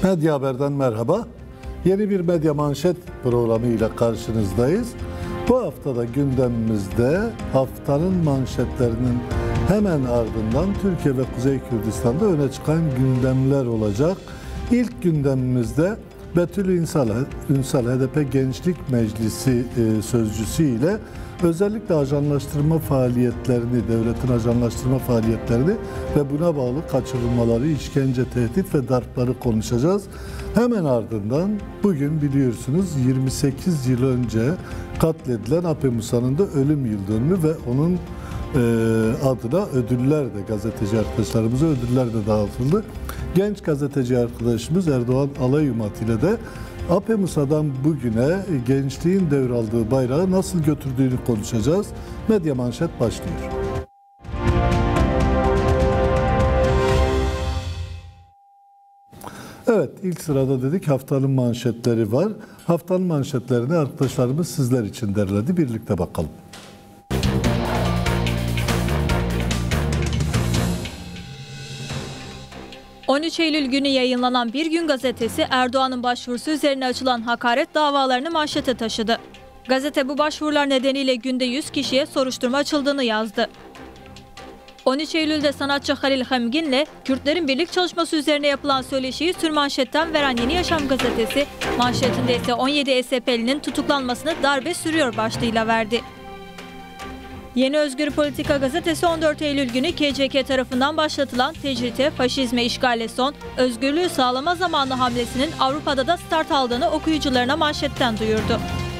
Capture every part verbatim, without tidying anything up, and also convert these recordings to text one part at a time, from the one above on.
Medya Haber'den merhaba. Yeni bir Medya Manşet programıyla karşınızdayız. Bu haftada gündemimizde haftanın manşetlerinin hemen ardından Türkiye ve Kuzey Kürdistan'da öne çıkan gündemler olacak. İlk gündemimizde Betül Ünsal, Ünsal H D P Gençlik Meclisi e, sözcüsü ile özellikle ajanlaştırma faaliyetlerini, devletin ajanlaştırma faaliyetlerini ve buna bağlı kaçırılmaları, işkence, tehdit ve darpları konuşacağız. Hemen ardından bugün biliyorsunuz yirmi sekiz yıl önce katledilen Ape Musa'nın da ölüm yıl dönümü ve onun e, adına ödüller de, gazeteci arkadaşlarımıza ödüller de dağıtıldı. Genç gazeteci arkadaşımız Erdoğan Alayumat ile de Ape Musa'dan bugüne gençliğin devraldığı bayrağı nasıl götürdüğünü konuşacağız. Medya Manşet başlıyor. Evet, ilk sırada dedik haftanın manşetleri var. Haftanın manşetlerini arkadaşlarımız sizler için derledi. Birlikte bakalım. on üç Eylül günü yayınlanan Bir Gün gazetesi Erdoğan'ın başvurusu üzerine açılan hakaret davalarını manşete taşıdı. Gazete bu başvurular nedeniyle günde yüz kişiye soruşturma açıldığını yazdı. on üç Eylül'de sanatçı Halil Hamgin'le Kürtlerin birlik çalışması üzerine yapılan söyleşiyi sürmanşetten veren Yeni Yaşam gazetesi, manşetinde ise on yedi S H P'linin tutuklanmasını darbe sürüyor başlığıyla verdi. Yeni Özgür Politika gazetesi on dört Eylül günü K C K tarafından başlatılan tecrite, faşizme, işgale son, özgürlüğü sağlama zamanı hamlesinin Avrupa'da da start aldığını okuyucularına manşetten duyurdu.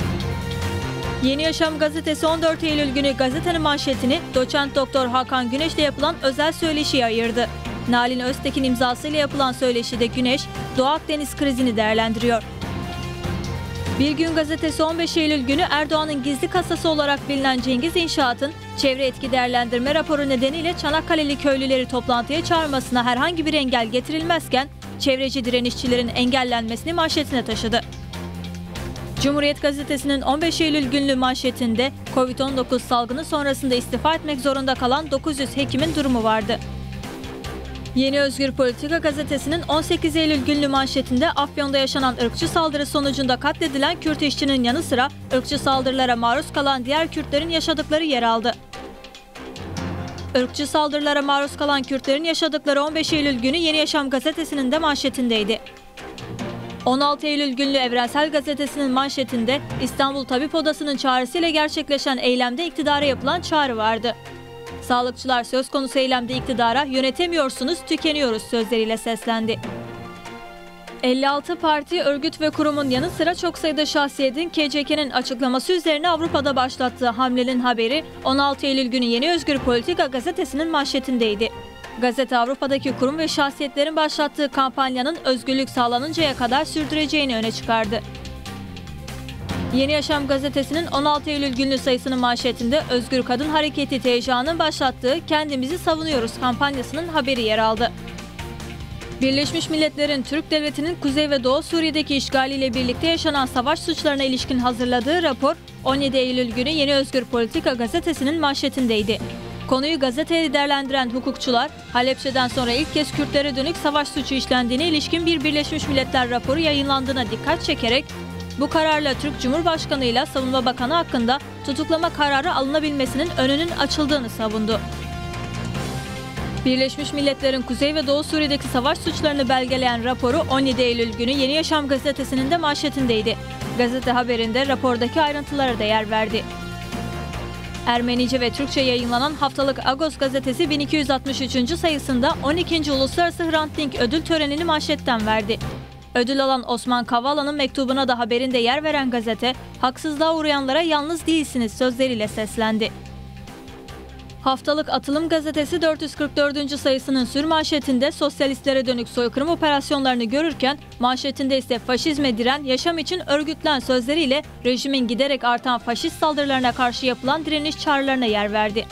Yeni Yaşam gazetesi on dört Eylül günü gazetenin manşetini Doçent Doktor Hakan Güneş'le yapılan özel söyleşiye ayırdı. Nalin Öztekin imzasıyla yapılan söyleşide Güneş, Doğu Akdeniz krizini değerlendiriyor. Bir Gün gazetesi on beş Eylül günü Erdoğan'ın gizli kasası olarak bilinen Cengiz İnşaat'ın çevre etki değerlendirme raporu nedeniyle Çanakkale'li köylüleri toplantıya çağırmasına herhangi bir engel getirilmezken çevreci direnişçilerin engellenmesini manşetine taşıdı. Cumhuriyet gazetesinin on beş Eylül günlü manşetinde Covid on dokuz salgını sonrasında istifa etmek zorunda kalan dokuz yüz hekimin durumu vardı. Yeni Özgür Politika gazetesinin on sekiz Eylül günlü manşetinde Afyon'da yaşanan ırkçı saldırı sonucunda katledilen Kürt işçinin yanı sıra ırkçı saldırılara maruz kalan diğer Kürtlerin yaşadıkları yer aldı. Irkçı saldırılara maruz kalan Kürtlerin yaşadıkları on beş Eylül günü Yeni Yaşam gazetesinin de manşetindeydi. on altı Eylül günlü Evrensel Gazetesi'nin manşetinde İstanbul Tabip Odası'nın çağrısıyla gerçekleşen eylemde iktidara yapılan çağrı vardı. Sağlıkçılar söz konusu eylemde iktidara "yönetemiyorsunuz, tükeniyoruz" sözleriyle seslendi. elli altı parti, örgüt ve kurumun yanı sıra çok sayıda şahsiyetin K C K'nin açıklaması üzerine Avrupa'da başlattığı hamlenin haberi on altı Eylül günü Yeni Özgür Politika gazetesinin manşetindeydi. Gazete Avrupa'daki kurum ve şahsiyetlerin başlattığı kampanyanın özgürlük sağlanıncaya kadar sürdüreceğini öne çıkardı. Yeni Yaşam gazetesinin on altı Eylül günlü sayısının manşetinde Özgür Kadın Hareketi T J A'nın başlattığı "Kendimizi Savunuyoruz" kampanyasının haberi yer aldı. Birleşmiş Milletler'in Türk Devleti'nin Kuzey ve Doğu Suriye'deki işgaliyle birlikte yaşanan savaş suçlarına ilişkin hazırladığı rapor on yedi Eylül günü Yeni Özgür Politika gazetesinin manşetindeydi. Konuyu gazeteye değerlendiren hukukçular, Halepçe'den sonra ilk kez Kürtlere dönük savaş suçu işlendiğine ilişkin bir Birleşmiş Milletler raporu yayınlandığına dikkat çekerek, bu kararla Türk Cumhurbaşkanı ile Savunma Bakanı hakkında tutuklama kararı alınabilmesinin önünün açıldığını savundu. Birleşmiş Milletler'in Kuzey ve Doğu Suriye'deki savaş suçlarını belgeleyen raporu on yedi Eylül günü Yeni Yaşam gazetesinin de manşetindeydi. Gazete haberinde rapordaki ayrıntılara da yer verdi. Ermenice ve Türkçe yayınlanan haftalık Agos gazetesi bin iki yüz altmış üçüncü sayısında on ikinci Uluslararası Hrant Dink ödül törenini manşetten verdi. Ödül alan Osman Kavala'nın mektubuna da haberinde yer veren gazete, "Haksızlığa uğrayanlara yalnız değilsiniz" sözleriyle seslendi. Haftalık Atılım gazetesi dört yüz kırk dördüncü sayısının sürmanşetinde sosyalistlere dönük soykırım operasyonlarını görürken manşetinde ise "Faşizme diren, yaşam için örgütlen" sözleriyle rejimin giderek artan faşist saldırılarına karşı yapılan direniş çağrılarına yer verdi.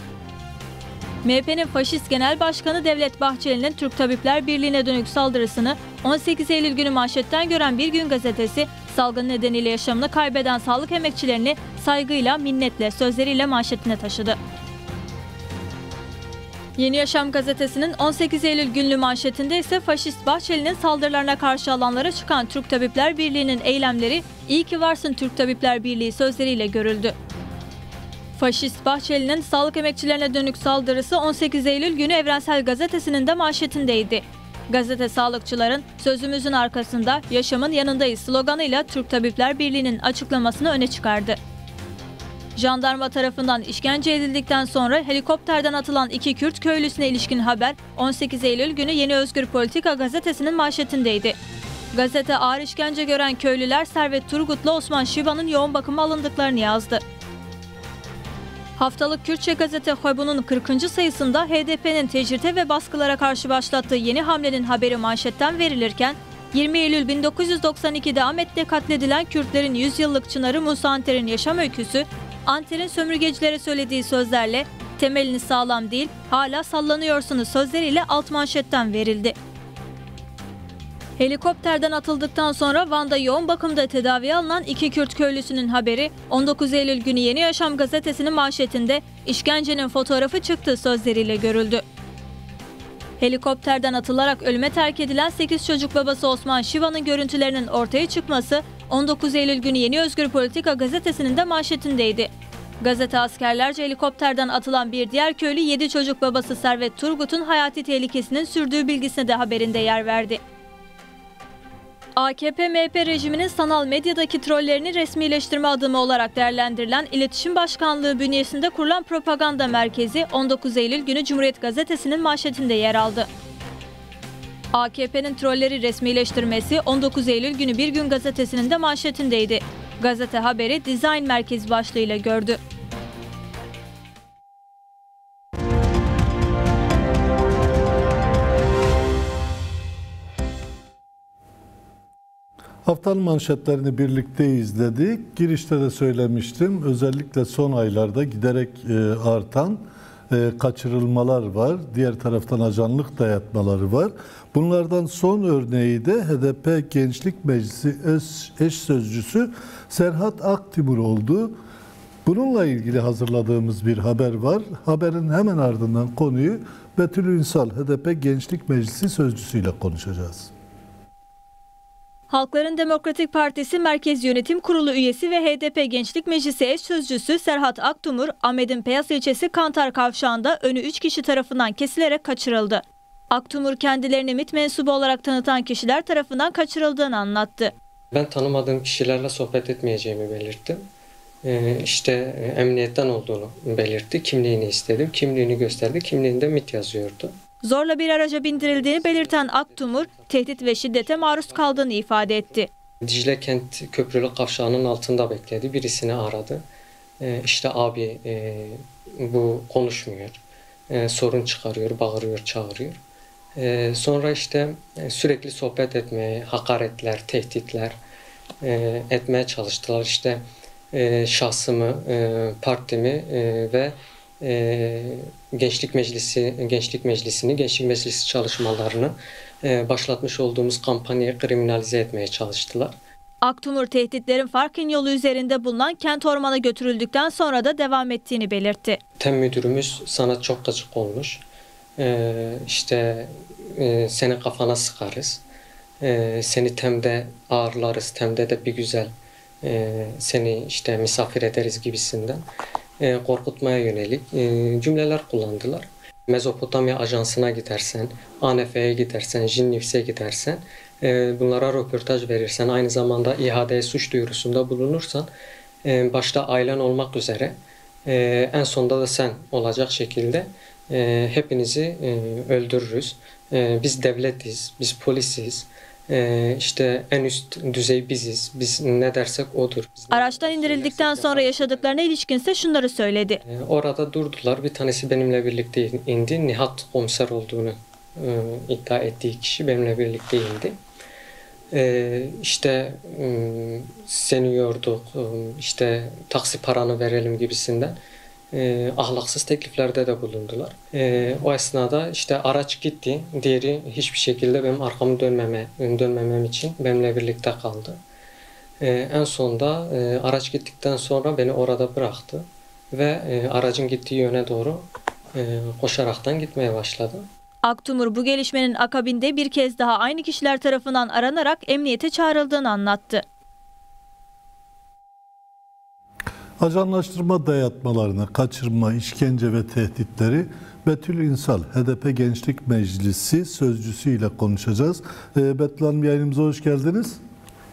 M H P'nin faşist genel başkanı Devlet Bahçeli'nin Türk Tabipler Birliği'ne dönük saldırısını on sekiz Eylül günü manşetten gören Bir Gün gazetesi, salgın nedeniyle yaşamını kaybeden sağlık emekçilerini saygıyla, minnetle sözleriyle manşetine taşıdı. Yeni Yaşam gazetesinin on sekiz Eylül günlü manşetinde ise faşist Bahçeli'nin saldırılarına karşı alanlara çıkan Türk Tabipler Birliği'nin eylemleri "İyi ki varsın Türk Tabipler Birliği" sözleriyle görüldü. Faşist Bahçeli'nin sağlık emekçilerine dönük saldırısı on sekiz Eylül günü Evrensel Gazetesi'nin de manşetindeydi. Gazete sağlıkçıların "Sözümüzün arkasında, yaşamın yanındayız" sloganıyla Türk Tabipler Birliği'nin açıklamasını öne çıkardı. Jandarma tarafından işkence edildikten sonra helikopterden atılan iki Kürt köylüsüne ilişkin haber on sekiz Eylül günü Yeni Özgür Politika gazetesinin manşetindeydi. Gazete ağır işkence gören köylüler Servet Turgut'la Osman Şiva'nın yoğun bakıma alındıklarını yazdı. Haftalık Kürtçe gazete Hoybun'un kırkıncı sayısında H D P'nin tecrite ve baskılara karşı başlattığı yeni hamlenin haberi manşetten verilirken, yirmi Eylül bin dokuz yüz doksan iki'de Ahmet'te katledilen Kürtlerin yüz yıllık çınarı Musa Anter'in yaşam öyküsü, Anter'in sömürgecilere söylediği sözlerle "Temeliniz sağlam değil, hala sallanıyorsunuz" sözleriyle alt manşetten verildi. Helikopterden atıldıktan sonra Van'da yoğun bakımda tedaviye alınan iki Kürt köylüsünün haberi on dokuz Eylül günü Yeni Yaşam gazetesinin manşetinde "İşkencenin fotoğrafı çıktı" sözleriyle görüldü. Helikopterden atılarak ölüme terk edilen sekiz çocuk babası Osman Şiva'nın görüntülerinin ortaya çıkması on dokuz Eylül günü Yeni Özgür Politika gazetesinin de manşetindeydi. Gazete askerlerce helikopterden atılan bir diğer köylü yedi çocuk babası Servet Turgut'un hayati tehlikesinin sürdüğü bilgisine de haberinde yer verdi. A K P M H P rejiminin sanal medyadaki trollerini resmileştirme adımı olarak değerlendirilen İletişim Başkanlığı bünyesinde kurulan propaganda merkezi on dokuz Eylül günü Cumhuriyet Gazetesi'nin manşetinde yer aldı. A K P'nin trolleri resmileştirmesi on dokuz Eylül günü Bir Gün Gazetesi'nin de manşetindeydi. Gazete haberi Design Merkezi başlığıyla gördü. Haftanın manşetlerini birlikte izledik. Girişte de söylemiştim. Özellikle son aylarda giderek e, artan e, kaçırılmalar var. Diğer taraftan ajanlık dayatmaları var. Bunlardan son örneği de H D P Gençlik Meclisi eş, eş sözcüsü Serhat Aktimur oldu. Bununla ilgili hazırladığımız bir haber var. Haberin hemen ardından konuyu Betül Ünsal, H D P Gençlik Meclisi sözcüsüyle konuşacağız. Halkların Demokratik Partisi Merkez Yönetim Kurulu üyesi ve H D P Gençlik Meclisi eş sözcüsü Serhat Aktumur, Ahmet'in Peyas ilçesi Kantar Kavşağı'nda önü üç kişi tarafından kesilerek kaçırıldı. Aktumur kendilerini MİT mensubu olarak tanıtan kişiler tarafından kaçırıldığını anlattı. Ben tanımadığım kişilerle sohbet etmeyeceğimi belirttim. Ee, işte emniyetten olduğunu belirtti. Kimliğini istedim. Kimliğini gösterdi. Kimliğinde MİT yazıyordu. Zorla bir araca bindirildiğini belirten Aktumur, tehdit ve şiddete maruz kaldığını ifade etti. Dicle Kent Köprülü Kavşağı'nın altında bekledi. Birisini aradı. Ee, işte abi e, bu konuşmuyor. E, sorun çıkarıyor, bağırıyor, çağırıyor. E, sonra işte e, sürekli sohbet etmeye, hakaretler, tehditler e, etmeye çalıştılar. İşte e, şahsımı, e, partimi e, ve e, Gençlik Meclisi, Gençlik Meclisi'ni, Gençlik Meclisi çalışmalarını e, başlatmış olduğumuz kampanyayı kriminalize etmeye çalıştılar. Aktumur tehditlerin Farkın yolu üzerinde bulunan Kent Orman'a götürüldükten sonra da devam ettiğini belirtti. Tem müdürümüz sana çok gıcık olmuş. Ee, işte e, seni kafana sıkarız. Ee, seni Tem'de ağırlarız. Tem'de de bir güzel e, seni işte misafir ederiz gibisinden e, korkutmaya yönelik e, cümleler kullandılar. Mezopotamya Ajansı'na gidersen, A N F'ye gidersen, Jinnifs'e gidersen, e, bunlara röportaj verirsen, aynı zamanda İHA'ya suç duyurusunda bulunursan, e, başta ailen olmak üzere e, en sonda da sen olacak şekilde e, hepinizi e, öldürürüz. E, biz devletiz, biz polisiz. Ee, işte en üst düzey biziz. Biz ne dersek odur. Biz Araçtan indirildikten sonra yaşadıklarına ilişkinse şunları söyledi. Ee, orada durdular. Bir tanesi benimle birlikte indi. Nihat komiser olduğunu e, iddia ettiği kişi benimle birlikte indi. Ee, işte e, seni yorduk, e, işte taksi paranı verelim gibisinden e, ahlaksız tekliflerde de bulundular. E, o esnada işte araç gitti. Diğeri hiçbir şekilde benim arkamı dönmeme, dönmemem için benimle birlikte kaldı. E, en sonunda e, araç gittikten sonra beni orada bıraktı ve e, aracın gittiği yöne doğru e, koşaraktan gitmeye başladı. Aktumur bu gelişmenin akabinde bir kez daha aynı kişiler tarafından aranarak emniyete çağrıldığını anlattı. Ajanlaştırma dayatmalarına, kaçırma, işkence ve tehditleri Betül İnsal, H D P Gençlik Meclisi sözcüsüyle konuşacağız. E, Betül Hanım, yayınımıza hoş geldiniz.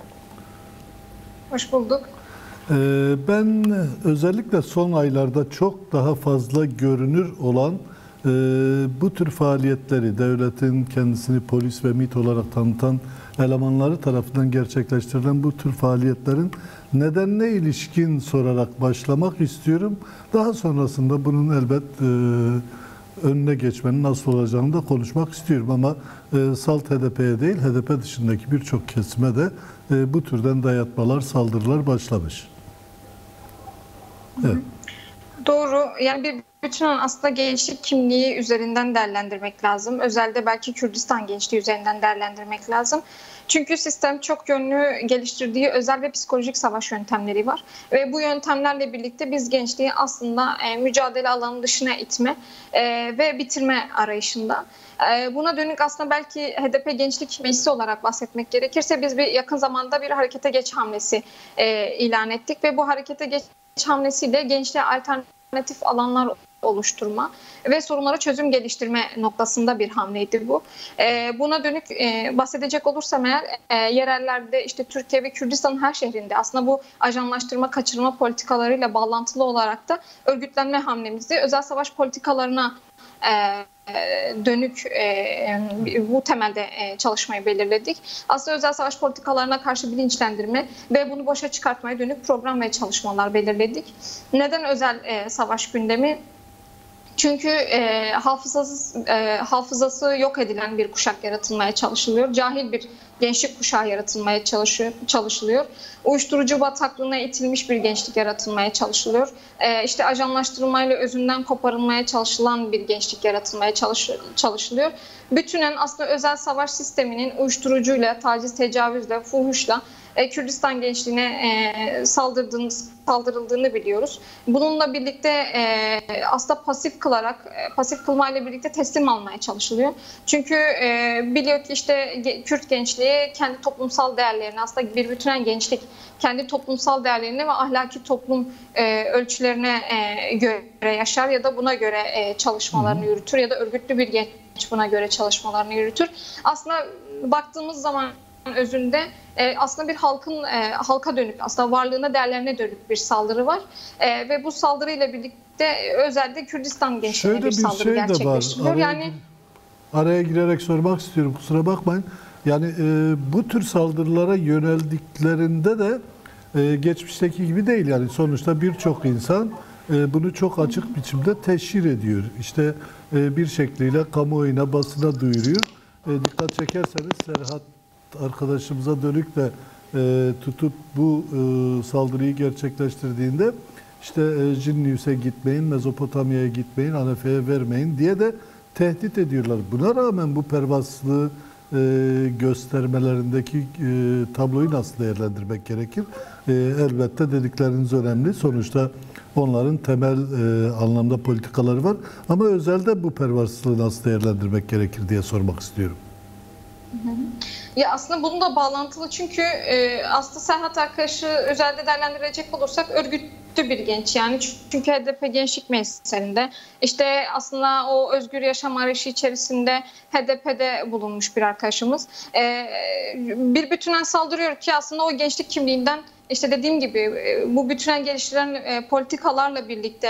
Hoş bulduk. E, ben özellikle son aylarda çok daha fazla görünür olan e, bu tür faaliyetleri, devletin kendisini polis ve MİT olarak tanıtan elemanları tarafından gerçekleştirilen bu tür faaliyetlerin nedenine ilişkin sorarak başlamak istiyorum. Daha sonrasında bunun elbet e, önüne geçmenin nasıl olacağını da konuşmak istiyorum. Ama e, salt H D P'ye değil, H D P dışındaki birçok kesime de e, bu türden dayatmalar, saldırılar başlamış. Evet. Doğru. Yani bir bütün aslında gençlik kimliği üzerinden değerlendirmek lazım. Özellikle belki Kürdistan gençliği üzerinden değerlendirmek lazım. Çünkü sistem çok yönlü geliştirdiği özel ve psikolojik savaş yöntemleri var. Ve bu yöntemlerle birlikte biz gençliği aslında e, mücadele alanı dışına itme e, ve bitirme arayışında. E, buna dönük aslında belki H D P Gençlik Meclisi olarak bahsetmek gerekirse biz bir yakın zamanda bir harekete geç hamlesi e, ilan ettik. Ve bu harekete geç hamlesiyle gençliğe alternatif alanlar oluşturma ve sorunlara çözüm geliştirme noktasında bir hamleydi bu. E, buna dönük e, bahsedecek olursam eğer e, yerellerde işte Türkiye ve Kürdistan'ın her şehrinde aslında bu ajanlaştırma, kaçırma politikalarıyla bağlantılı olarak da örgütlenme hamlemizi özel savaş politikalarına e, dönük e, bu temelde e, çalışmayı belirledik. Aslında özel savaş politikalarına karşı bilinçlendirme ve bunu boşa çıkartmaya dönük program ve çalışmalar belirledik. Neden özel e, savaş gündemi? Çünkü e, hafızası, e, hafızası yok edilen bir kuşak yaratılmaya çalışılıyor. Cahil bir gençlik kuşağı yaratılmaya çalışıyor, çalışılıyor. Uyuşturucu bataklığına itilmiş bir gençlik yaratılmaya çalışılıyor. E, işte ajanlaştırmayla özünden koparılmaya çalışılan bir gençlik yaratılmaya çalış, çalışılıyor. Bütünen aslında özel savaş sisteminin uyuşturucuyla, taciz, tecavüzle, fuhuşla e, Kürdistan gençliğine e, saldırdığını, saldırıldığını biliyoruz. Bununla birlikte e, aslında pasif kılarak, e, pasif kılmayla birlikte teslim almaya çalışılıyor. Çünkü e, biliyor ki işte Kürt gençliği kendi toplumsal değerlerini, aslında bir bütünen gençlik kendi toplumsal değerlerine ve ahlaki toplum e, ölçülerine e, göre yaşar ya da buna göre e, çalışmalarını yürütür ya da örgütlü bir genç buna göre çalışmalarını yürütür. Aslında baktığımız zaman özünde e, aslında bir halkın e, halka dönük, aslında varlığına, değerlerine dönük bir saldırı var. E, ve bu saldırıyla birlikte özellikle Kürdistan gençliğine bir, bir saldırı şey gerçekleştiriliyor. Araya, yani araya girerek sormak istiyorum, kusura bakmayın. Yani e, bu tür saldırılara yöneldiklerinde de e, geçmişteki gibi değil. Yani sonuçta birçok insan e, bunu çok açık biçimde teşhir ediyor. İşte e, bir şekliyle kamuoyuna, basına duyuruyor. E, dikkat çekerseniz Serhat arkadaşımıza dönük de e, tutup bu e, saldırıyı gerçekleştirdiğinde işte e, Jinnius'e gitmeyin, Mezopotamya'ya gitmeyin, Hanefe'ye vermeyin diye de tehdit ediyorlar. Buna rağmen bu pervaslı e, göstermelerindeki e, tabloyu nasıl değerlendirmek gerekir? E, elbette dedikleriniz önemli. Sonuçta onların temel e, anlamda politikaları var. Ama özelde bu pervasızlığı nasıl değerlendirmek gerekir diye sormak istiyorum. Hı hı. Ya aslında bunun da bağlantılı çünkü e, aslında Serhat arkadaşı özelde değerlendirecek olursak örgütlü bir genç, yani çünkü H D P Gençlik Meclisi'nde işte aslında o özgür yaşam arayışı içerisinde H D P'de bulunmuş bir arkadaşımız. E, bir bütünen saldırıyor ki aslında o gençlik kimliğinden işte dediğim gibi e, bu bütünen geliştiren e, politikalarla birlikte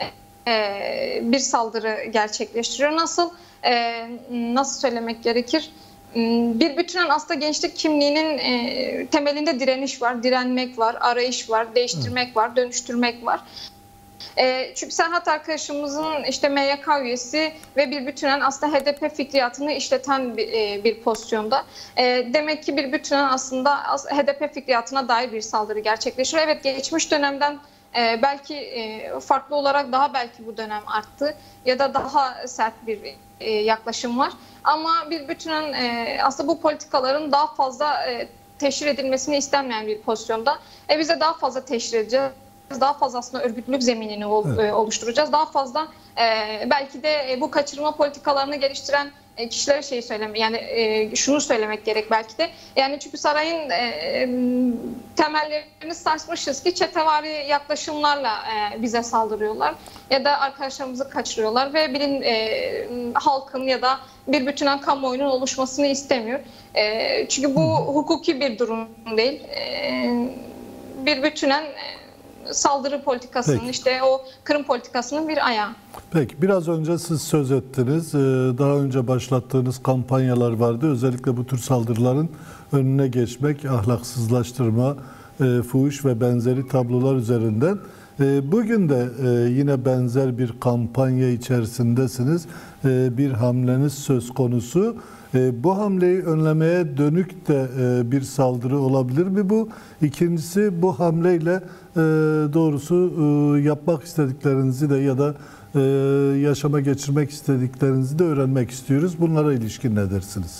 e, bir saldırı gerçekleştiriyor. Nasıl e, nasıl söylemek gerekir? Bir bütünen aslında gençlik kimliğinin e, temelinde direniş var, direnmek var, arayış var, değiştirmek var, dönüştürmek var. E, çünkü Serhat arkadaşımızın işte M Y K üyesi ve bir bütünen aslında H D P fikriyatını işleten bir, e, bir pozisyonda. E, demek ki bir bütünen aslında H D P fikriyatına dair bir saldırı gerçekleşiyor. Evet, geçmiş dönemden e, belki e, farklı olarak daha belki bu dönem arttı ya da daha sert bir e, yaklaşım var. Ama bir bütünen e, aslında bu politikaların daha fazla e, teşhir edilmesini istenmeyen bir pozisyonda. E, biz de daha fazla teşhir edeceğiz. Daha fazla aslında örgütlülük zeminini ol, evet. e, oluşturacağız. Daha fazla e, belki de e, bu kaçırma politikalarını geliştiren e, kişilere şeyi söyleme, yani e, şunu söylemek gerek belki de. Yani çünkü sarayın e, temellerini sarsmışız ki çetevari yaklaşımlarla e, bize saldırıyorlar ya da arkadaşlarımızı kaçırıyorlar ve bilin e, halkın ya da bir bütünen kamuoyunun oluşmasını istemiyor. E, çünkü bu hukuki bir durum değil. E, bir bütünen e, saldırı politikasının, Peki. işte o Kırım politikasının bir ayağı. Peki, biraz önce siz söz ettiniz. Ee, Daha önce başlattığınız kampanyalar vardı. Özellikle bu tür saldırıların önüne geçmek, ahlaksızlaştırma, e, fuhuş ve benzeri tablolar üzerinden. E, Bugün de e, yine benzer bir kampanya içerisindesiniz. E, Bir hamleniz söz konusu. E, Bu hamleyi önlemeye dönük de e, bir saldırı olabilir mi bu? İkincisi, bu hamleyle e, doğrusu e, yapmak istediklerinizi de ya da e, yaşama geçirmek istediklerinizi de öğrenmek istiyoruz. Bunlara ilişkin ne dersiniz?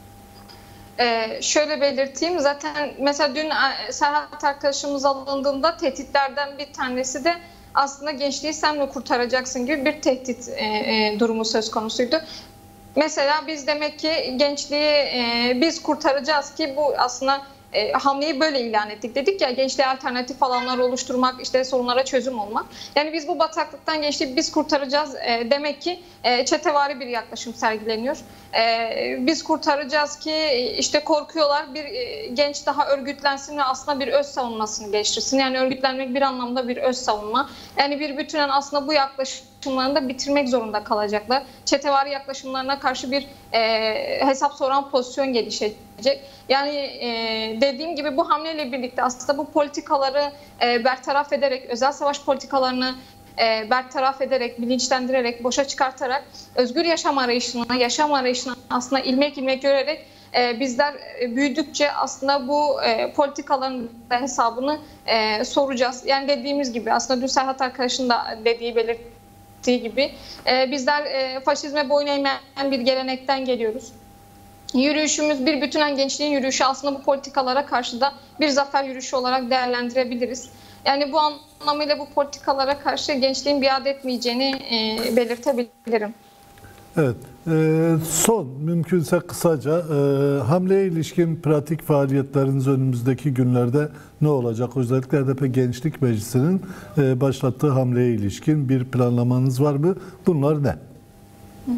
Ee, şöyle belirteyim, zaten mesela dün Serhat arkadaşımız alındığında tehditlerden bir tanesi de aslında gençliği sen mi kurtaracaksın gibi bir tehdit e, e, durumu söz konusuydu. Mesela biz demek ki gençliği e, biz kurtaracağız ki bu aslında e, hamleyi böyle ilan ettik. Dedik ya, gençliğe alternatif alanlar oluşturmak, işte sorunlara çözüm olmak. Yani biz bu bataklıktan gençliği biz kurtaracağız e, demek ki e, çetevari bir yaklaşım sergileniyor. E, biz kurtaracağız ki işte korkuyorlar, bir e, genç daha örgütlensin ve aslında bir öz savunmasını geliştirsin. Yani örgütlenmek bir anlamda bir öz savunma. Yani bir bütünen aslında bu yaklaşımlarını da bitirmek zorunda kalacaklar. Çetevari yaklaşımlarına karşı bir e, hesap soran pozisyon gelişecek. Yani e, dediğim gibi bu hamleyle birlikte aslında bu politikaları e, bertaraf ederek, özel savaş politikalarını e, bertaraf ederek, bilinçlendirerek, boşa çıkartarak, özgür yaşam arayışını, yaşam arayışını aslında ilmek ilmek görerek e, bizler e, büyüdükçe aslında bu e, politikaların da hesabını e, soracağız. Yani dediğimiz gibi, aslında dün Serhat arkadaşın da dediği, belirttiği gibi e, bizler e, faşizme boyun eğmeyen bir gelenekten geliyoruz. Yürüyüşümüz bir bütünen gençliğin yürüyüşü, aslında bu politikalara karşı da bir zafer yürüyüşü olarak değerlendirebiliriz. Yani bu anlamıyla bu politikalara karşı gençliğin biat etmeyeceğini e, belirtebilirim. Evet, e, son mümkünse kısaca e, hamleye ilişkin pratik faaliyetleriniz önümüzdeki günlerde ne olacak? Özellikle H D P Gençlik Meclisi'nin e, başlattığı hamleye ilişkin bir planlamanız var mı? Bunlar ne? Hı hı.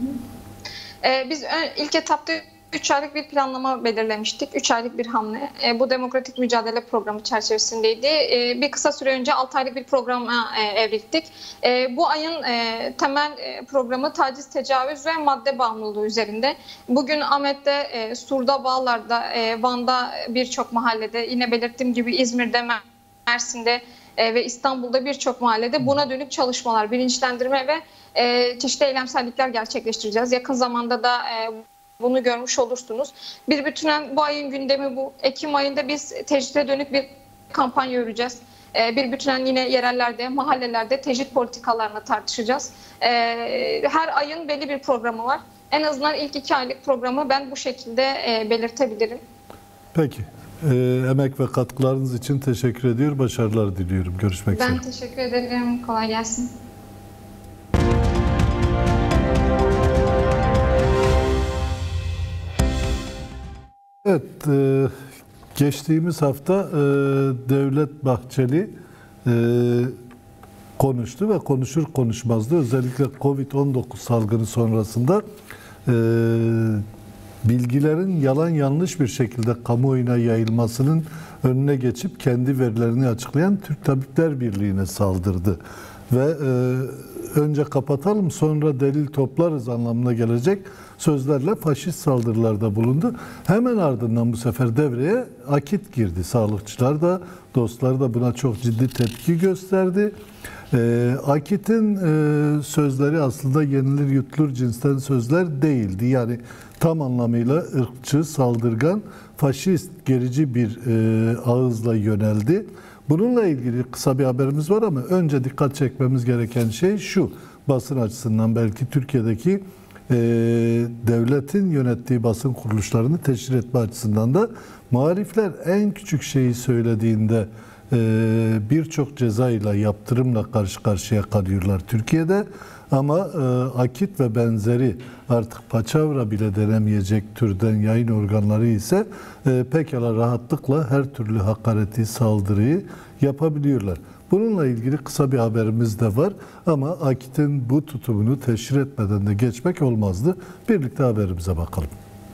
E, biz ön, ilk etapta üç aylık bir planlama belirlemiştik. üç aylık bir hamle. E, bu demokratik mücadele programı çerçevesindeydi. E, bir kısa süre önce altı aylık bir programa e, evrildik. E, bu ayın e, temel e, programı taciz, tecavüz ve madde bağımlılığı üzerinde. Bugün Ahmet'te, e, Sur'da, Bağlar'da, e, Van'da birçok mahallede, yine belirttiğim gibi İzmir'de, Mersin'de e, ve İstanbul'da birçok mahallede buna dönük çalışmalar, bilinçlendirme ve e, çeşitli eylemsellikler gerçekleştireceğiz. Yakın zamanda da e, bunu görmüş olursunuz. Bir bütünen bu ayın gündemi bu. Ekim ayında biz tecride dönük bir kampanya yürüyeceğiz. Bir bütünen yine yerellerde, mahallelerde tecrit politikalarını tartışacağız. Her ayın belli bir programı var. En azından ilk iki aylık programı ben bu şekilde belirtebilirim. Peki. Emek ve katkılarınız için teşekkür ediyorum. Başarılar diliyorum. Görüşmek üzere. Ben teşekkür ederim. Kolay gelsin. Evet, e, geçtiğimiz hafta e, Devlet Bahçeli e, konuştu ve konuşur konuşmaz da özellikle kovid on dokuz salgını sonrasında e, bilgilerin yalan yanlış bir şekilde kamuoyuna yayılmasının önüne geçip kendi verilerini açıklayan Türk Tabipler Birliği'ne saldırdı. Ve e, önce kapatalım sonra delil toplarız anlamına gelecek sözlerle faşist saldırılarda bulundu. Hemen ardından bu sefer devreye AKİT girdi. Sağlıkçılar da, dostlar da buna çok ciddi tepki gösterdi. E, AKİT'in e, sözleri aslında yenilir yutulur cinsten sözler değildi. Yani tam anlamıyla ırkçı, saldırgan, faşist, gerici bir e, ağızla yöneldi. Bununla ilgili kısa bir haberimiz var ama önce dikkat çekmemiz gereken şey şu. Basın açısından belki Türkiye'deki e, devletin yönettiği basın kuruluşlarını teşhir etme açısından da muhalifler en küçük şeyi söylediğinde e, birçok cezayla, yaptırımla karşı karşıya kalıyorlar Türkiye'de. Ama e, akit ve benzeri artık paçavra bile denemeyecek türden yayın organları ise e, pekala rahatlıkla her türlü hakareti, saldırıyı yapabiliyorlar. Bununla ilgili kısa bir haberimiz de var ama Akit'in bu tutumunu teşhir etmeden de geçmek olmazdı. Birlikte haberimize bakalım.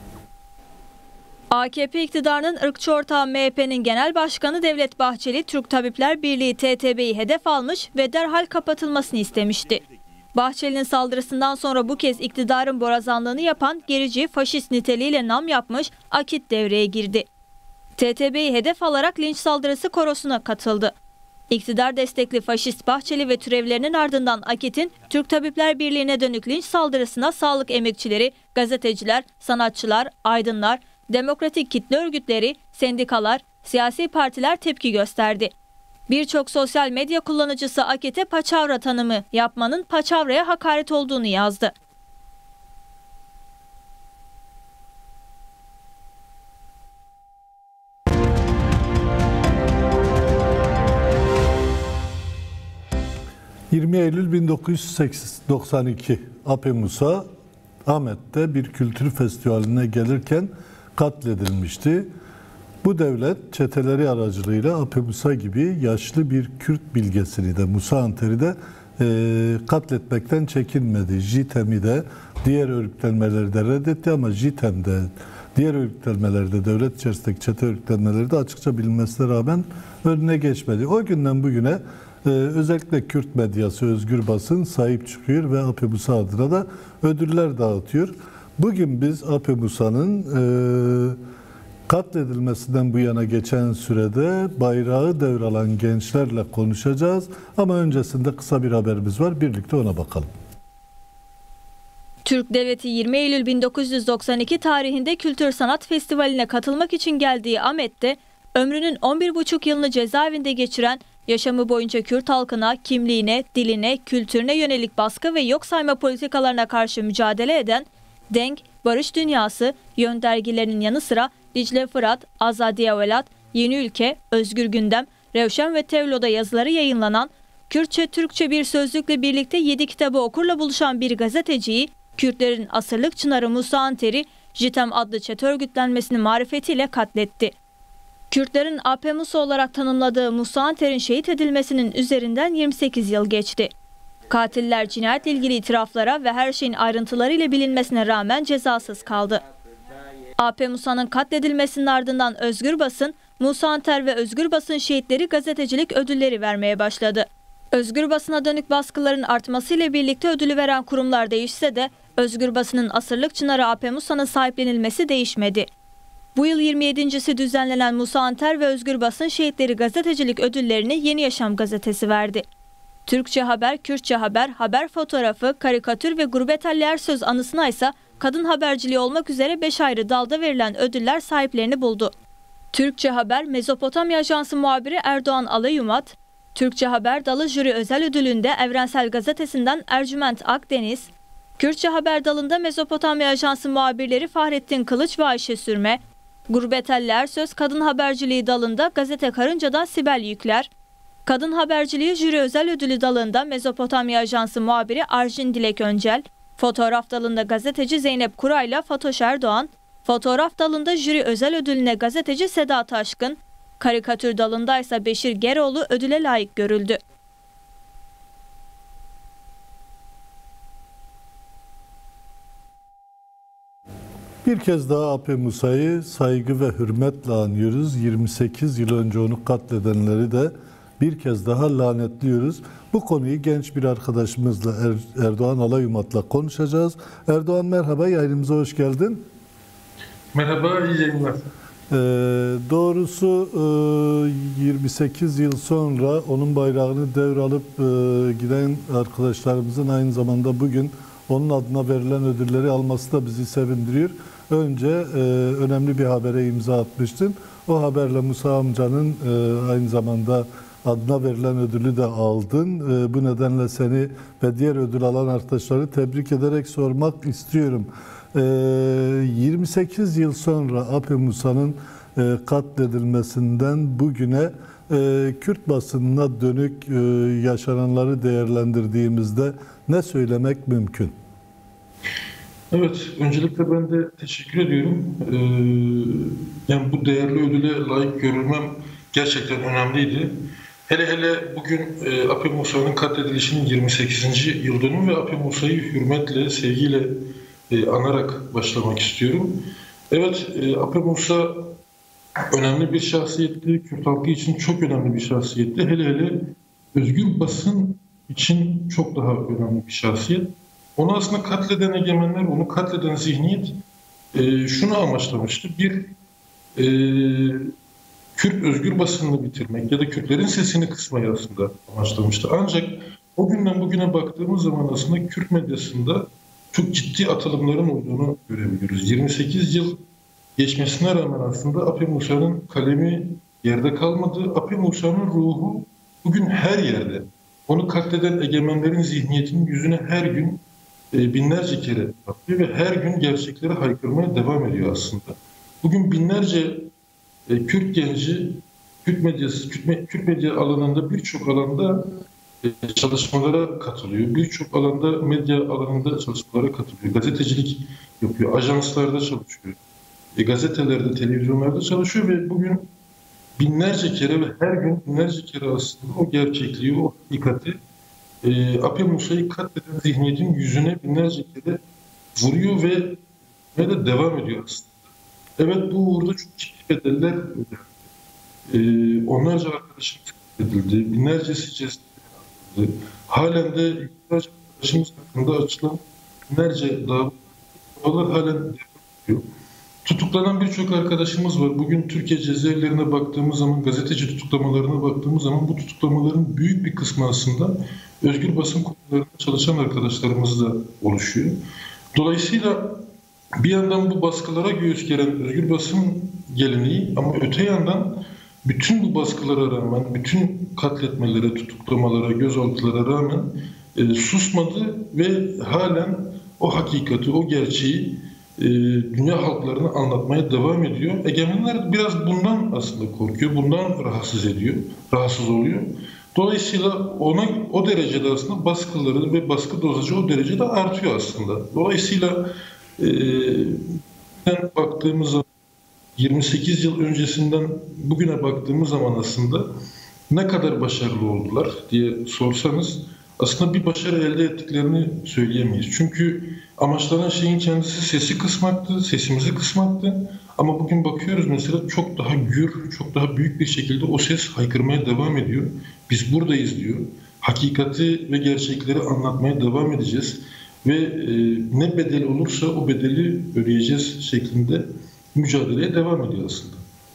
A K P iktidarının ırkçı ortağı M H P'nin Genel Başkanı Devlet Bahçeli, Türk Tabipler Birliği T T B'yi hedef almış ve derhal kapatılmasını istemişti. Bahçeli'nin saldırısından sonra bu kez iktidarın borazanlığını yapan gerici, faşist niteliğiyle nam yapmış Akit devreye girdi. T T B'yi hedef alarak linç saldırısı korosuna katıldı. İktidar destekli faşist Bahçeli ve türevlerinin ardından Akit'in Türk Tabipler Birliği'ne dönük linç saldırısına sağlık emekçileri, gazeteciler, sanatçılar, aydınlar, demokratik kitle örgütleri, sendikalar, siyasi partiler tepki gösterdi. Birçok sosyal medya kullanıcısı Akit'e paçavra tanımı yapmanın paçavraya hakaret olduğunu yazdı. yirmi Eylül bin dokuz yüz doksan iki Ape Musa Ahmet'te bir kültür festivaline gelirken katledilmişti. Bu devlet çeteleri aracılığıyla Ape Musa gibi yaşlı bir Kürt bilgesini de Musa Anter'i de e, katletmekten çekinmedi. JITEM'i de diğer örgütlenmeleri de reddetti ama JITEM'de diğer örgütlenmelerde devlet içerisindeki çete örgütlenmeleri de açıkça bilinmesine rağmen önüne geçmedi. O günden bugüne e, özellikle Kürt medyası, özgür basın sahip çıkıyor ve Ape Musa adına da ödüller dağıtıyor. Bugün biz Ape Musa'nın e, katledilmesinden bu yana geçen sürede bayrağı devralan gençlerle konuşacağız. Ama öncesinde kısa bir haberimiz var. Birlikte ona bakalım. Türk Devleti yirmi Eylül bin dokuz yüz doksan iki tarihinde Kültür Sanat Festivali'ne katılmak için geldiği Ahmet'te ömrünün on bir buçuk yılını cezaevinde geçiren, yaşamı boyunca Kürt halkına, kimliğine, diline, kültürüne yönelik baskı ve yok sayma politikalarına karşı mücadele eden Denk, Barış Dünyası, Yön dergilerinin yanı sıra Dicle Fırat, Azadiye Velat, Yeni Ülke, Özgür Gündem, Revşen ve Tevlo'da yazıları yayınlanan, Kürtçe, Türkçe bir sözlükle birlikte yedi kitabı okurla buluşan bir gazeteciyi, Kürtlerin asırlık çınarı Musa Anter'i, JITEM adlı çete örgütlenmesinin marifetiyle katletti. Kürtlerin Ape Musa olarak tanımladığı Musa Anter'in şehit edilmesinin üzerinden yirmi sekiz yıl geçti. Katiller cinayetle ilgili itiraflara ve her şeyin ayrıntılarıyla bilinmesine rağmen cezasız kaldı. Ape Musa'nın katledilmesinin ardından Özgür Basın, Musa Anter ve Özgür Basın şehitleri gazetecilik ödülleri vermeye başladı. Özgür Basın'a dönük baskıların artmasıyla birlikte ödülü veren kurumlar değişse de Özgür Basın'ın asırlık çınarı Ape Musa'nın sahiplenilmesi değişmedi. Bu yıl yirmi yedincisi düzenlenen Musa Anter ve Özgür Basın şehitleri gazetecilik ödüllerini Yeni Yaşam gazetesi verdi. Türkçe haber, Kürtçe haber, haber fotoğrafı, karikatür ve Gurbetali Ersöz anısına ise kadın haberciliği olmak üzere beş ayrı dalda verilen ödüller sahiplerini buldu. Türkçe Haber, Mezopotamya Ajansı muhabiri Erdoğan Alayumat, Türkçe Haber dalı jüri özel ödülünde Evrensel Gazetesi'nden Ercüment Akdeniz, Kürtçe Haber dalında Mezopotamya Ajansı muhabirleri Fahrettin Kılıç ve Ayşe Sürme, Gurbetali Ersöz kadın haberciliği dalında Gazete Karınca'dan Sibel Yükler, kadın haberciliği jüri özel ödülü dalında Mezopotamya Ajansı muhabiri Arjin Dilek Öncel, fotoğraf dalında gazeteci Zeynep Kuray'la Fatoş Erdoğan, fotoğraf dalında jüri özel ödülüne gazeteci Seda Taşkın, karikatür dalında ise Beşir Geroğlu ödüle layık görüldü. Bir kez daha Ape Musa'yı saygı ve hürmetle anıyoruz. yirmi sekiz yıl önce onu katledenleri de bir kez daha lanetliyoruz. Bu konuyu genç bir arkadaşımızla er, Erdoğan Alayumat'la konuşacağız. Erdoğan merhaba, yayınımıza hoş geldin. Merhaba, iyi yayınlar. Ee, doğrusu e, yirmi sekiz yıl sonra onun bayrağını devralıp e, giden arkadaşlarımızın aynı zamanda bugün onun adına verilen ödülleri alması da bizi sevindiriyor. Önce e, önemli bir habere imza atmıştın. O haberle Musa amcanın e, aynı zamanda adına verilen ödülü de aldın. E, bu nedenle seni ve diğer ödül alan arkadaşları tebrik ederek sormak istiyorum. E, yirmi sekiz yıl sonra Ape Musa'nın e, e, katledilmesinden bugüne e, Kürt basınına dönük e, yaşananları değerlendirdiğimizde ne söylemek mümkün? Evet, öncelikle ben de teşekkür ediyorum. Ee, yani bu değerli ödüle layık görülmem gerçekten önemliydi. Hele hele bugün e, Ape Musa'nın katledilişinin yirmi sekizinci yıl dönümü ve Ape Musa'yı hürmetle, sevgiyle e, anarak başlamak istiyorum. Evet, e, Ape Musa önemli bir şahsiyetti. Kürt halkı için çok önemli bir şahsiyetti. Hele hele özgür basın için çok daha önemli bir şahsiyet. Onu aslında katleden egemenler, onu katleden zihniyet e, şunu amaçlamıştı. Bir, e, Kürt özgür basınını bitirmek ya da Kürtlerin sesini kısmayı aslında amaçlamıştı. Ancak o günden bugüne baktığımız zaman aslında Kürt medyasında çok ciddi atılımların olduğunu görebiliyoruz. yirmi sekiz yıl geçmesine rağmen aslında Ape Musa'nın kalemi yerde kalmadı. Ape Musa'nın ruhu bugün her yerde. Onu katleden egemenlerin zihniyetinin yüzüne her gün binlerce kere patlıyor ve her gün gerçekleri haykırmaya devam ediyor aslında. Bugün binlerce e, Kürt genci, Kürt medyası, Kürt, Kürt medya alanında birçok alanda e, çalışmalara katılıyor. Birçok alanda medya alanında çalışmalara katılıyor. Gazetecilik yapıyor, ajanslarda çalışıyor. E, gazetelerde, televizyonlarda çalışıyor ve bugün binlerce kere ve her gün binlerce kere aslında o gerçekliği, o hakikati E, Ape Musa'yı katleden zihniyetin yüzüne binlerce kere vuruyor ve ve de devam ediyor aslında. Evet, bu uğurda çok ciddi bedeller ödendi. E, onlarca arkadaşımız katledildi, binlercesi cesedildi. Halen de yüzlerce arkadaşımız hakkında açılan binlerce davalar halen devam ediyor. Tutuklanan birçok arkadaşımız var. Bugün Türkiye cezaevlerine baktığımız zaman, gazeteci tutuklamalarına baktığımız zaman bu tutuklamaların büyük bir kısmı aslında özgür basın kurumlarında çalışan arkadaşlarımız da oluşuyor. Dolayısıyla bir yandan bu baskılara göğüs geren özgür basın geleneği ama öte yandan bütün bu baskılara rağmen, bütün katletmelere, tutuklamalara, gözaltılara rağmen e, susmadı ve halen o hakikati, o gerçeği e, dünya halklarına anlatmaya devam ediyor. Egemenler biraz bundan aslında korkuyor, bundan rahatsız ediyor, rahatsız oluyor. Dolayısıyla ona o derecede aslında baskıları ve baskı dozajı o derecede artıyor aslında. Dolayısıyla e, baktığımız zaman yirmi sekiz yıl öncesinden bugüne baktığımız zaman aslında ne kadar başarılı oldular diye sorsanız aslında bir başarı elde ettiklerini söyleyemeyiz. Çünkü amaçlanan şeyin kendisi sesi kısmaktı, sesimizi kısmaktı. Ama bugün bakıyoruz mesela çok daha gür, çok daha büyük bir şekilde o ses haykırmaya devam ediyor. Biz buradayız diyor. Hakikati ve gerçekleri anlatmaya devam edeceğiz. Ve e, ne bedel olursa o bedeli ödeyeceğiz şeklinde mücadeleye devam ediyor aslında.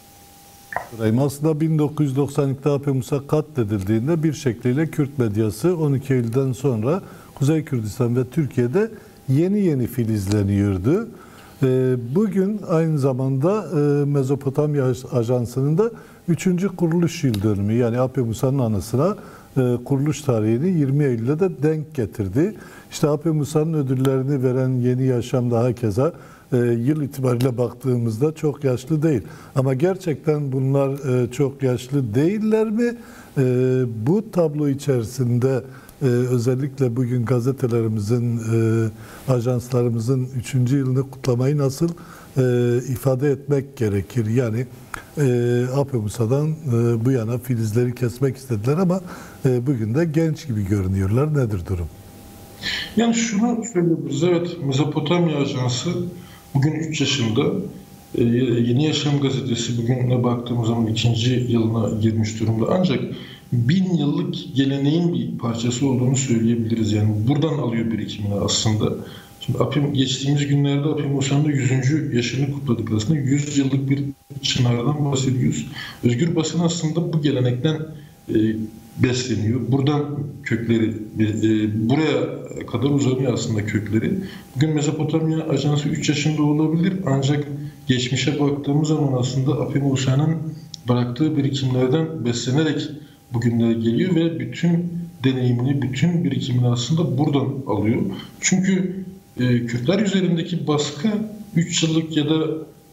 Aslında bin dokuz yüz doksan ikide Ape Musa katledildiğinde bir şekliyle Kürt medyası on iki Eylül'den sonra Kuzey Kürdistan ve Türkiye'de yeni yeni filizleniyordu. Bugün aynı zamanda Mezopotamya Ajansı'nın da üçüncü kuruluş yıl dönümü, yani Ape Musa'nın anısına kuruluş tarihini yirmi Eylül'e de denk getirdi. İşte Ape Musa'nın ödüllerini veren Yeni Yaşam'da hakeza yıl itibariyle baktığımızda çok yaşlı değil. Ama gerçekten bunlar çok yaşlı değiller mi? Bu tablo içerisinde özellikle bugün gazetelerimizin, ajanslarımızın üçüncü yılını kutlamayı nasıl ifade etmek gerekir? Yani Ape Musa'dan bu yana filizleri kesmek istediler ama bugün de genç gibi görünüyorlar. Nedir durum? Yani şunu söyleyebiliriz. Evet, Mezopotamya Ajansı bugün üç yaşında. Yeni Yaşam gazetesi bugüne baktığımız zaman ikinci yılına girmiş durumda. Ancak bin yıllık geleneğin bir parçası olduğunu söyleyebiliriz. Yani buradan alıyor birikimini aslında. Şimdi Ape, geçtiğimiz günlerde Ape Musa'nın yüzüncü yaşını kutladık aslında. yüz yıllık bir çınardan bahsediyoruz. Özgür basın aslında bu gelenekten e, besleniyor. Buradan kökleri, e, buraya kadar uzanıyor aslında kökleri. Bugün Mezopotamya Ajansı üç yaşında olabilir ancak geçmişe baktığımız zaman aslında Ape Musa'nın bıraktığı birikimlerden beslenerek bugünlere geliyor ve bütün deneyimini, bütün birikimini aslında buradan alıyor. Çünkü e, Kürtler üzerindeki baskı üç yıllık ya da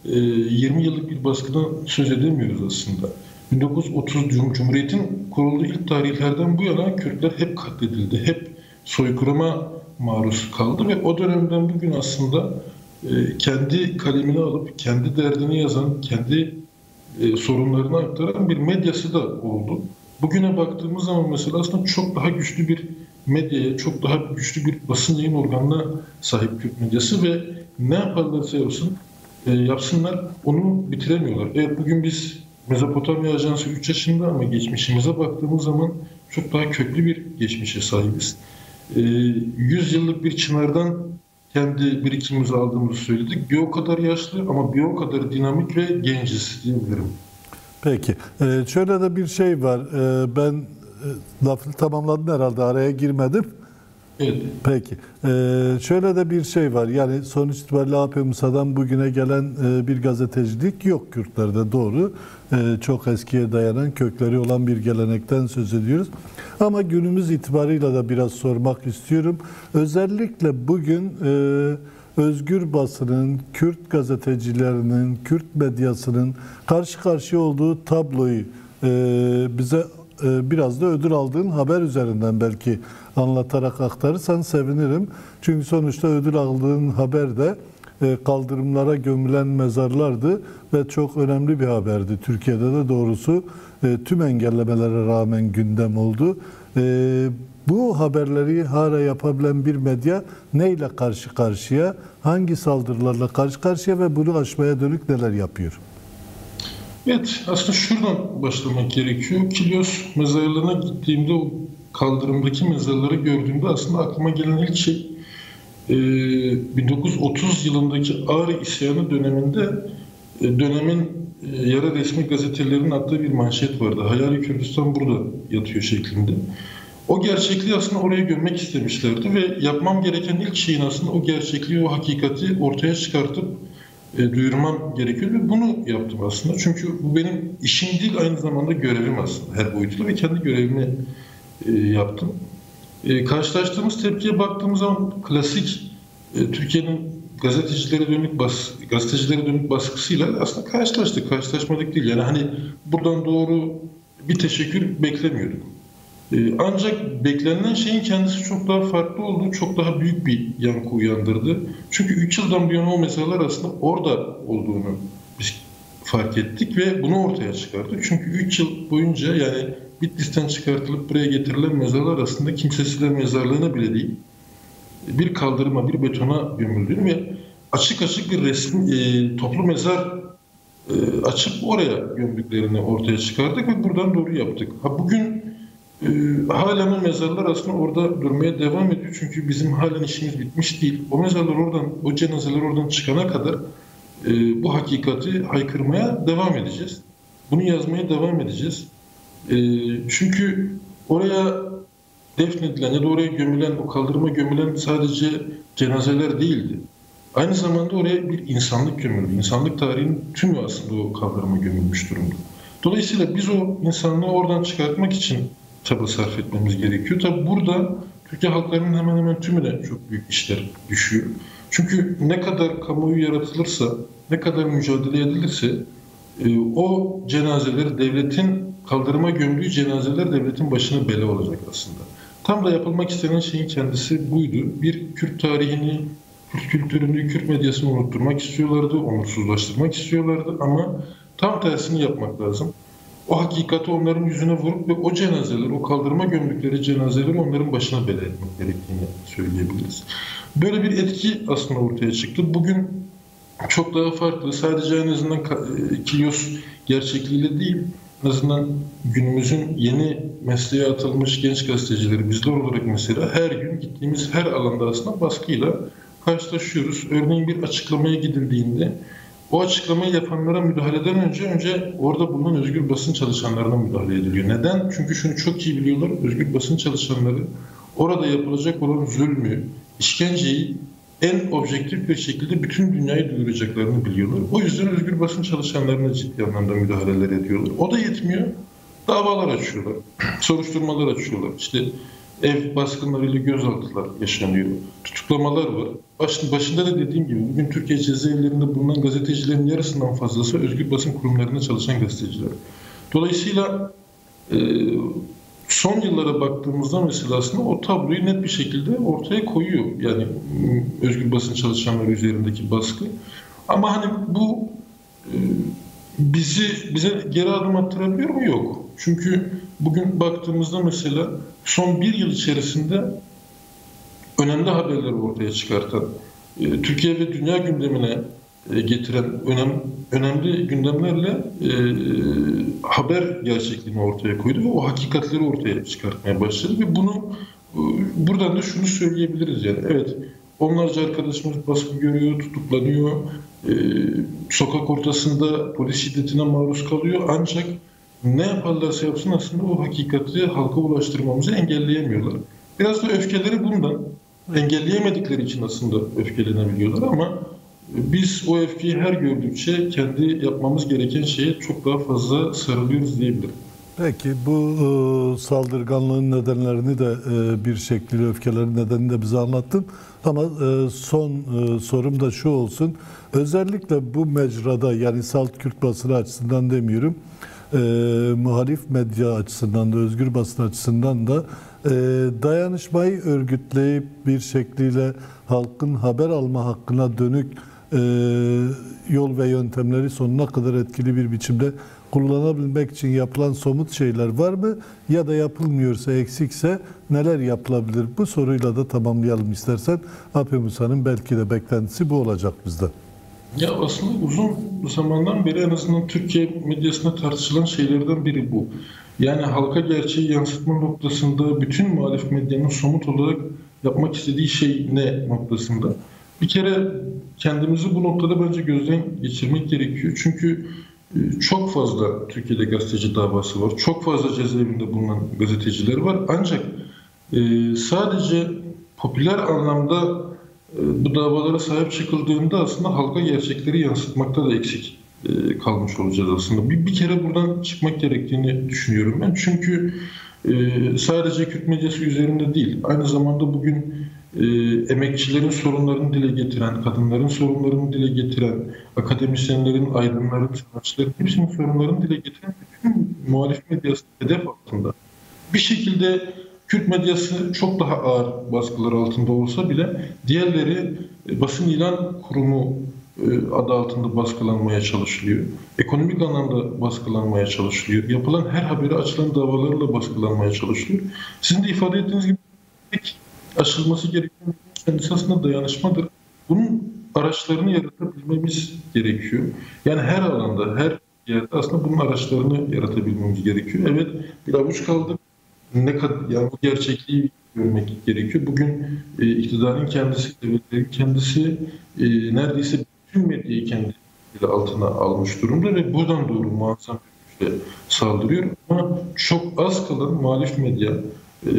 yirmi yıllık bir baskıdan söz edemiyoruz aslında. bin dokuz yüz otuz Cumhuriyet'in kurulduğu ilk tarihlerden bu yana Kürtler hep katledildi, hep soykırıma maruz kaldı ve o dönemden bugün aslında kendi kalemini alıp, kendi derdini yazan, kendi sorunlarını aktaran bir medyası da oldu. Bugüne baktığımız zaman mesela aslında çok daha güçlü bir medyaya, çok daha güçlü bir basın yayın organına sahip Kürt medyası ve ne yaparlarsa yapsın, e, yapsınlar onu bitiremiyorlar. Evet, bugün biz Mezopotamya Ajansı üç yaşında ama geçmişimize baktığımız zaman çok daha köklü bir geçmişe sahibiz. E, yüz yıllık bir çınardan kendi birikimimizi aldığımızı söyledik. Bir o kadar yaşlı ama bir o kadar dinamik ve genciz diyebilirim. Peki. Ee, şöyle de bir şey var. Ee, ben e, lafı tamamladın herhalde. Araya girmedim. Evet. Peki. Ee, şöyle de bir şey var. Yani sonuç itibariyle A P Musa'dan bugüne gelen e, bir gazetecilik yok Kürtlerde, doğru. E, çok eskiye dayanan, kökleri olan bir gelenekten söz ediyoruz. Ama günümüz itibarıyla da biraz sormak istiyorum. Özellikle bugün e, özgür basının, Kürt gazetecilerinin, Kürt medyasının karşı karşıya olduğu tabloyu e, bize e, biraz da ödül aldığın haber üzerinden belki anlatarak aktarırsan sevinirim. Çünkü sonuçta ödül aldığın haber de e, kaldırımlara gömülen mezarlardı ve çok önemli bir haberdi. Türkiye'de de doğrusu e, tüm engellemelere rağmen gündem oldu. E, Bu haberleri hala yapabilen bir medya neyle karşı karşıya, hangi saldırılarla karşı karşıya ve bunu aşmaya dönük neler yapıyor? Evet, aslında şuradan başlamak gerekiyor. Kilyos mezarlığına gittiğimde, o kaldırımdaki mezarları gördüğümde aslında aklıma gelen ilk şey bin dokuz yüz otuz yılındaki Ağrı isyanı döneminde dönemin yerel resmi gazetelerinin attığı bir manşet vardı. Hayali Kürdistan burada yatıyor şeklinde. O gerçekliği aslında oraya gömmek istemişlerdi ve yapmam gereken ilk şeyin aslında o gerçekliği, o hakikati ortaya çıkartıp e, duyurmam gerekiyor ve bunu yaptım aslında. Çünkü bu benim işim değil, aynı zamanda görevim aslında her boyutuyla ve kendi görevimi e, yaptım. E, karşılaştığımız tepkiye baktığımız zaman klasik e, Türkiye'nin gazetecilere dönük bas, gazetecilere dönük baskısıyla aslında karşılaştık, karşılaşmadık değil. Yani hani buradan doğru bir teşekkür beklemiyorduk. Ancak beklenen şeyin kendisi çok daha farklı oldu, çok daha büyük bir yankı uyandırdı. Çünkü üç yıldan bu yana o meseleler aslında orada olduğunu biz fark ettik ve bunu ortaya çıkardık. Çünkü üç yıl boyunca, yani Bitlis'ten çıkartılıp buraya getirilen mezarlar aslında kimsesizler mezarlığına bile değil, bir kaldırıma, bir betona gömüldüğünü ve açık açık bir resmi e, toplu mezar e, açıp oraya gömdüklerini ortaya çıkardık ve buradan doğru yaptık. Ha, bugün Ee, halen o mezarlar aslında orada durmaya devam ediyor. Çünkü bizim halen işimiz bitmiş değil. O mezarlar oradan, o cenazeler oradan çıkana kadar e, bu hakikati haykırmaya devam edeceğiz. Bunu yazmaya devam edeceğiz. E, çünkü oraya defnedilen ya da oraya gömülen, o kaldırıma gömülen sadece cenazeler değildi. Aynı zamanda oraya bir insanlık gömüldü. İnsanlık tarihinin tümü aslında o kaldırıma gömülmüş durumda. Dolayısıyla biz o insanlığı oradan çıkartmak için çaba sarf etmemiz gerekiyor. Tabi burada Türkiye halklarının hemen hemen tümüne çok büyük işler düşüyor. Çünkü ne kadar kamuoyu yaratılırsa, ne kadar mücadele edilirse e, o cenazeler, devletin kaldırıma gömdüğü cenazeler devletin başına bela olacak aslında. Tam da yapılmak istenen şeyin kendisi buydu. Bir Kürt tarihini, Kürt kültürünü, Kürt medyasını unutturmak istiyorlardı, onursuzlaştırmak istiyorlardı ama tam tersini yapmak lazım. O hakikati onların yüzüne vurup ve o cenazeler, o kaldırıma gömdükleri cenazeleri onların başına bela etmek gerektiğini söyleyebiliriz. Böyle bir etki aslında ortaya çıktı. Bugün çok daha farklı. Sadece en azından Kilyos gerçekliğiyle değil, en azından günümüzün yeni mesleğe atılmış genç gazetecileri, bizler olarak mesela her gün gittiğimiz her alanda aslında baskıyla karşılaşıyoruz. Örneğin bir açıklamaya gidildiğinde o açıklamayı yapanlara müdahaleden önce önce orada bulunan özgür basın çalışanlarına müdahale ediliyor. Neden? Çünkü şunu çok iyi biliyorlar. Özgür basın çalışanları orada yapılacak olan zulmü, işkenceyi en objektif bir şekilde bütün dünyayı duyuracaklarını biliyorlar. O yüzden özgür basın çalışanlarına ciddi anlamda müdahaleler ediyorlar. O da yetmiyor. Davalar açıyorlar. Soruşturmalar açıyorlar. İşte ev baskınlarıyla gözaltılar yaşanıyor. Tutuklamalar var. Baş, başında da dediğim gibi bugün Türkiye cezaevlerinde bulunan gazetecilerin yarısından fazlası özgür basın kurumlarında çalışan gazeteciler. Dolayısıyla e, son yıllara baktığımızda mesela aslında o tabloyu net bir şekilde ortaya koyuyor. Yani özgür basın çalışanları üzerindeki baskı. Ama hani bu e, bizi bize geri adım attırabiliyor mu? Yok. Çünkü bugün baktığımızda mesela son bir yıl içerisinde önemli haberleri ortaya çıkartan, e, Türkiye ve dünya gündemine e, getiren önem, önemli gündemlerle e, haber gerçekliğini ortaya koydu ve o hakikatleri ortaya çıkartmaya başladı ve bunu e, buradan da şunu söyleyebiliriz yani evet onlarca arkadaşımız baskı görüyor, tutuklanıyor, e, sokak ortasında polis şiddetine maruz kalıyor ancak ne yaparlarsa yapsın aslında o hakikati halka ulaştırmamızı engelleyemiyorlar. Biraz da öfkeleri bundan. Engelleyemedikleri için aslında öfkelenebiliyorlar ama biz o öfkeyi her gördükçe kendi yapmamız gereken şeye çok daha fazla sarılıyoruz diyebilirim. Peki bu e, saldırganlığın nedenlerini de e, bir şekilde öfkelerin nedenini de bize anlattın. Ama e, son e, sorum da şu olsun. Özellikle bu mecrada yani Salt Kürt basını açısından demiyorum. E, muhalif medya açısından da özgür basın açısından da e, dayanışmayı örgütleyip bir şekliyle halkın haber alma hakkına dönük e, yol ve yöntemleri sonuna kadar etkili bir biçimde kullanabilmek için yapılan somut şeyler var mı? Ya da yapılmıyorsa, eksikse neler yapılabilir? Bu soruyla da tamamlayalım istersen. Alp Musa'nın belki de beklentisi bu olacak bizde. Ya aslında uzun zamandan beri en azından Türkiye medyasında tartışılan şeylerden biri bu. Yani halka gerçeği yansıtma noktasında bütün muhalif medyanın somut olarak yapmak istediği şey ne noktasında. Bir kere kendimizi bu noktada bence gözden geçirmek gerekiyor. Çünkü çok fazla Türkiye'de gazeteci davası var. Çok fazla cezaevinde bulunan gazeteciler var. Ancak sadece popüler anlamda bu davalara sahip çıkıldığında aslında halka gerçekleri yansıtmakta da eksik kalmış olacağız aslında. Bir, bir kere buradan çıkmak gerektiğini düşünüyorum ben. Çünkü sadece Kürt medyası üzerinde değil, aynı zamanda bugün e, emekçilerin sorunlarını dile getiren, kadınların sorunlarını dile getiren, akademisyenlerin, aydınların, sanatçıların hepsinin sorunlarını dile getiren bütün muhalif medyası hedef altında. Bir şekilde Kürt medyası çok daha ağır baskılar altında olsa bile diğerleri basın ilan kurumu adı altında baskılanmaya çalışılıyor. Ekonomik anlamda baskılanmaya çalışılıyor. Yapılan her haberi açılan davalarla baskılanmaya çalışılıyor. Sizin de ifade ettiğiniz gibi tek aşılması gereken kendisi aslında dayanışmadır. Bunun araçlarını yaratabilmemiz gerekiyor. Yani her alanda, her yerde aslında bunun araçlarını yaratabilmemiz gerekiyor. Evet, bir avuç kaldı. Ne kadar yani bu gerçekliği görmek gerekiyor. Bugün e, iktidarın kendisi, devletlerin kendisi e, neredeyse bütün medyayı kendi altına almış durumda ve buradan doğru muazzam bir güçle saldırıyor. Ama çok az kalan muhalif medya e,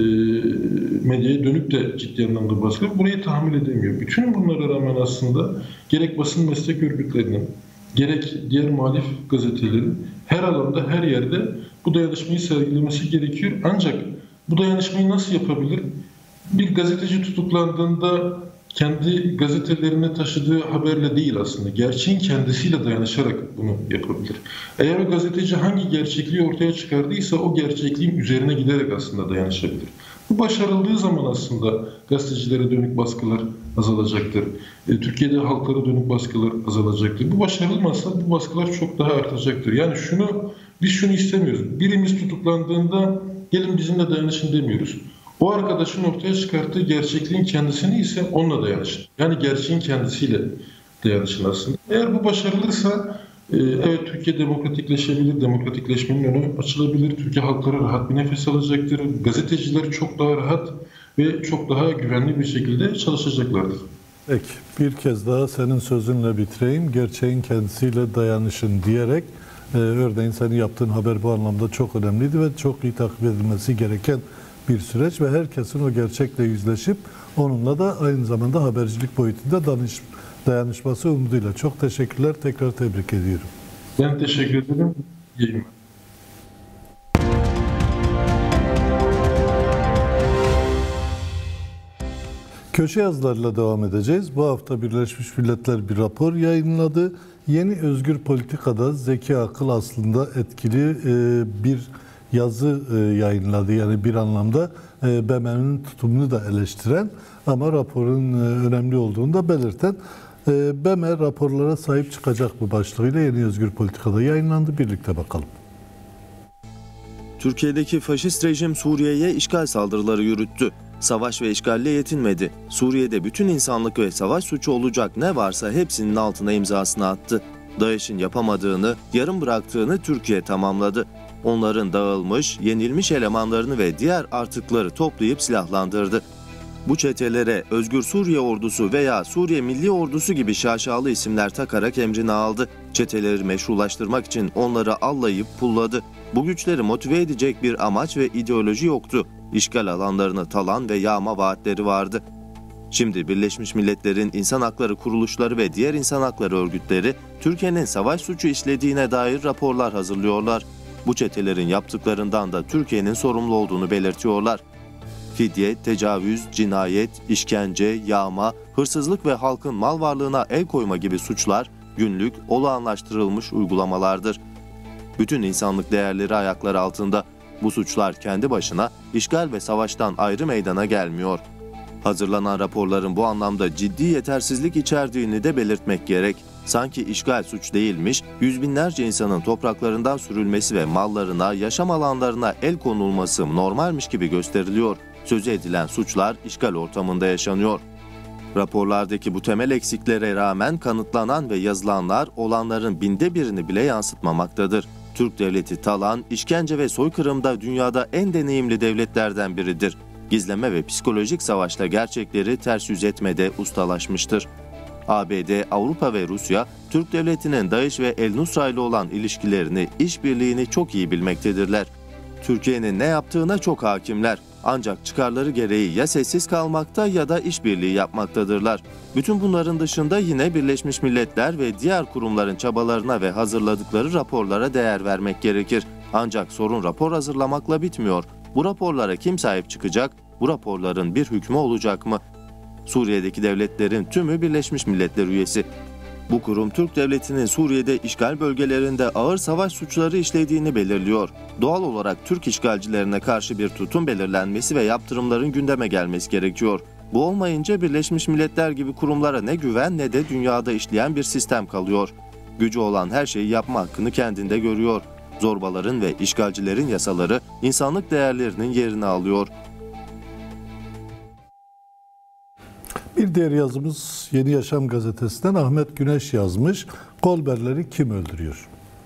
medyaya dönüp de ciddi anlamda baskılıyor. Burayı tahammül edemiyor. Bütün bunlara rağmen aslında gerek basın meslek örgütlerinin, gerek diğer muhalif gazetelerin her alanda, her yerde bu dayanışmayı sergilemesi gerekiyor. Ancak bu dayanışmayı nasıl yapabilir? Bir gazeteci tutuklandığında kendi gazetelerine taşıdığı haberle değil aslında. Gerçeğin kendisiyle dayanışarak bunu yapabilir. Eğer o gazeteci hangi gerçekliği ortaya çıkardıysa o gerçekliğin üzerine giderek aslında dayanışabilir. Bu başarıldığı zaman aslında gazetecilere dönük baskılar azalacaktır. Türkiye'de halklara dönük baskılar azalacaktır. Bu başarılmazsa bu baskılar çok daha artacaktır. Yani şunu biz şunu istemiyoruz. Birimiz tutuklandığında gelin bizimle dayanışın demiyoruz. O arkadaşın ortaya çıkarttığı gerçekliğin kendisini ise onunla dayanışın. Yani gerçeğin kendisiyle dayanışın aslında. Eğer bu başarılırsa evet Türkiye demokratikleşebilir, demokratikleşmenin önü açılabilir. Türkiye halkları rahat bir nefes alacaktır. Gazeteciler çok daha rahat ve çok daha güvenli bir şekilde çalışacaklardır. Peki bir kez daha senin sözünle bitireyim. Gerçeğin kendisiyle dayanışın diyerek e, örneğin senin yaptığın haber bu anlamda çok önemliydi ve çok iyi takip edilmesi gereken bir süreç ve herkesin o gerçekle yüzleşip onunla da aynı zamanda habercilik boyutunda danış, dayanışması umuduyla. Çok teşekkürler. Tekrar tebrik ediyorum. Ben teşekkür ederim. İyiyim. Köşe yazılarıyla devam edeceğiz. Bu hafta Birleşmiş Milletler bir rapor yayınladı. Yeni özgür politikada zeki akıl aslında etkili bir yazı yayınladı. Yani bir anlamda B M M'nin tutumunu da eleştiren ama raporun önemli olduğunu da belirten. B M raporlara sahip çıkacak bu başlığıyla yeni özgür politikada yayınlandı. Birlikte bakalım. Türkiye'deki faşist rejim Suriye'ye işgal saldırıları yürüttü. Savaş ve işgalle yetinmedi. Suriye'de bütün insanlık ve savaş suçu olacak ne varsa hepsinin altına imzasını attı. DAEŞ'in yapamadığını, yarım bıraktığını Türkiye tamamladı. Onların dağılmış, yenilmiş elemanlarını ve diğer artıkları toplayıp silahlandırdı. Bu çetelere Özgür Suriye Ordusu veya Suriye Milli Ordusu gibi şaşalı isimler takarak emrini aldı. Çeteleri meşrulaştırmak için onları allayıp pulladı. Bu güçleri motive edecek bir amaç ve ideoloji yoktu. İşgal alanlarını talan ve yağma vaatleri vardı. Şimdi Birleşmiş Milletler'in insan hakları kuruluşları ve diğer insan hakları örgütleri Türkiye'nin savaş suçu işlediğine dair raporlar hazırlıyorlar. Bu çetelerin yaptıklarından da Türkiye'nin sorumlu olduğunu belirtiyorlar. Fidye, tecavüz, cinayet, işkence, yağma, hırsızlık ve halkın mal varlığına el koyma gibi suçlar günlük, olağanlaştırılmış uygulamalardır. Bütün insanlık değerleri ayaklar altında. Bu suçlar kendi başına işgal ve savaştan ayrı meydana gelmiyor. Hazırlanan raporların bu anlamda ciddi yetersizlik içerdiğini de belirtmek gerek. Sanki işgal suç değilmiş, yüz binlerce insanın topraklarından sürülmesi ve mallarına, yaşam alanlarına el konulması normalmiş gibi gösteriliyor. Sözü edilen suçlar işgal ortamında yaşanıyor. Raporlardaki bu temel eksiklere rağmen kanıtlanan ve yazılanlar olanların binde birini bile yansıtmamaktadır. Türk devleti talan, işkence ve soykırımda dünyada en deneyimli devletlerden biridir. Gizleme ve psikolojik savaşla gerçekleri ters yüz etmede ustalaşmıştır. A B D, Avrupa ve Rusya, Türk devletinin DAEŞ ve El-Nusra ile olan ilişkilerini, işbirliğini çok iyi bilmektedirler. Türkiye'nin ne yaptığına çok hakimler. Ancak çıkarları gereği ya sessiz kalmakta ya da işbirliği yapmaktadırlar. Bütün bunların dışında yine Birleşmiş Milletler ve diğer kurumların çabalarına ve hazırladıkları raporlara değer vermek gerekir. Ancak sorun rapor hazırlamakla bitmiyor. Bu raporlara kim sahip çıkacak? Bu raporların bir hükmü olacak mı? Suriye'deki devletlerin tümü Birleşmiş Milletler üyesi. Bu kurum Türk devletinin Suriye'de işgal bölgelerinde ağır savaş suçları işlediğini belirliyor. Doğal olarak Türk işgalcilerine karşı bir tutum belirlenmesi ve yaptırımların gündeme gelmesi gerekiyor. Bu olmayınca Birleşmiş Milletler gibi kurumlara ne güven ne de dünyada işleyen bir sistem kalıyor. Gücü olan her şeyi yapma hakkını kendinde görüyor. Zorbaların ve işgalcilerin yasaları insanlık değerlerinin yerini alıyor. Bir diğer yazımız Yeni Yaşam gazetesinden Ahmet Güneş yazmış. Kolberleri kim öldürüyor?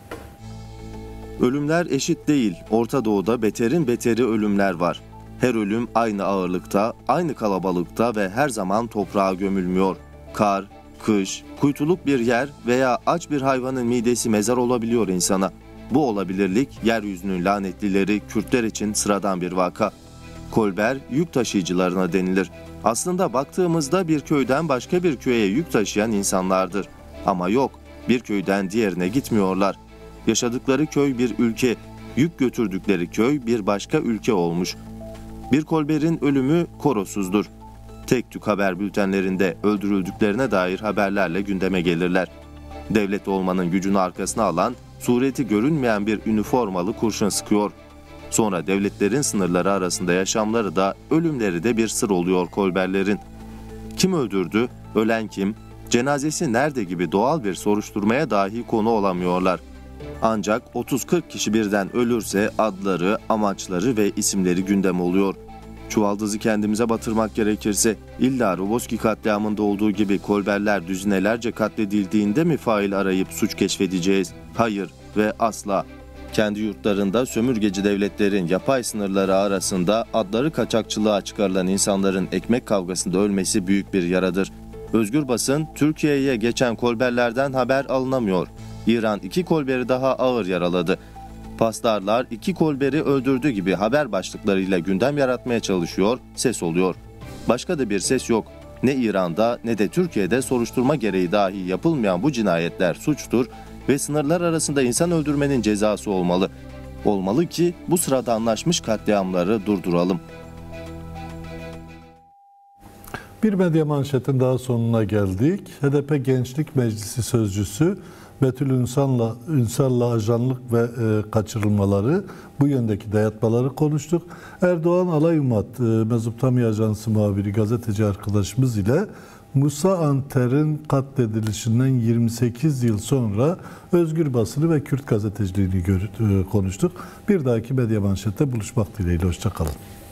Ölümler eşit değil. Orta Doğu'da beterin beteri ölümler var. Her ölüm aynı ağırlıkta, aynı kalabalıkta ve her zaman toprağa gömülmüyor. Kar, kış, kuytuluk bir yer veya aç bir hayvanın midesi mezar olabiliyor insana. Bu olabilirlik yeryüzünün lanetlileri Kürtler için sıradan bir vaka. Kolber yük taşıyıcılarına denilir. Aslında baktığımızda bir köyden başka bir köye yük taşıyan insanlardır. Ama yok, bir köyden diğerine gitmiyorlar. Yaşadıkları köy bir ülke, yük götürdükleri köy bir başka ülke olmuş. Bir kolberin ölümü korosuzdur. Tek tük haber bültenlerinde öldürüldüklerine dair haberlerle gündeme gelirler. Devlet olmanın gücünü arkasına alan, sureti görünmeyen bir üniformalı kurşun sıkıyor. Sonra devletlerin sınırları arasında yaşamları da, ölümleri de bir sır oluyor kolberlerin. Kim öldürdü, ölen kim, cenazesi nerede gibi doğal bir soruşturmaya dahi konu olamıyorlar. Ancak otuz kırk kişi birden ölürse adları, amaçları ve isimleri gündem oluyor. Çuvaldızı kendimize batırmak gerekirse, illa Roboski katliamında olduğu gibi kolberler düzinelerce katledildiğinde mi fail arayıp suç keşfedeceğiz? Hayır ve asla. Kendi yurtlarında sömürgeci devletlerin yapay sınırları arasında adları kaçakçılığa çıkarılan insanların ekmek kavgasında ölmesi büyük bir yaradır. Özgür basın Türkiye'ye geçen kolberlerden haber alınamıyor. İran iki kolberi daha ağır yaraladı. Pastarlar iki kolberi öldürdü gibi haber başlıklarıyla gündem yaratmaya çalışıyor, ses oluyor. Başka da bir ses yok. Ne İran'da ne de Türkiye'de soruşturma gereği dahi yapılmayan bu cinayetler suçtur ve sınırlar arasında insan öldürmenin cezası olmalı. Olmalı ki bu sıradanlaşmış katliamları durduralım. Bir medya manşetin daha sonuna geldik. H D P Gençlik Meclisi Sözcüsü Betül Ünsal'la Ünsal'la ajanlık ve e, kaçırılmaları, bu yöndeki dayatmaları konuştuk. Erdoğan Alayumat e, Mezopotamya Ajansı muhabiri gazeteci arkadaşımız ile Musa Anter'in katledilişinden yirmi sekiz yıl sonra özgür basını ve Kürt gazeteciliğini gör, e, konuştuk. Bir dahaki medya manşette buluşmak dileğiyle. Hoşça kalın.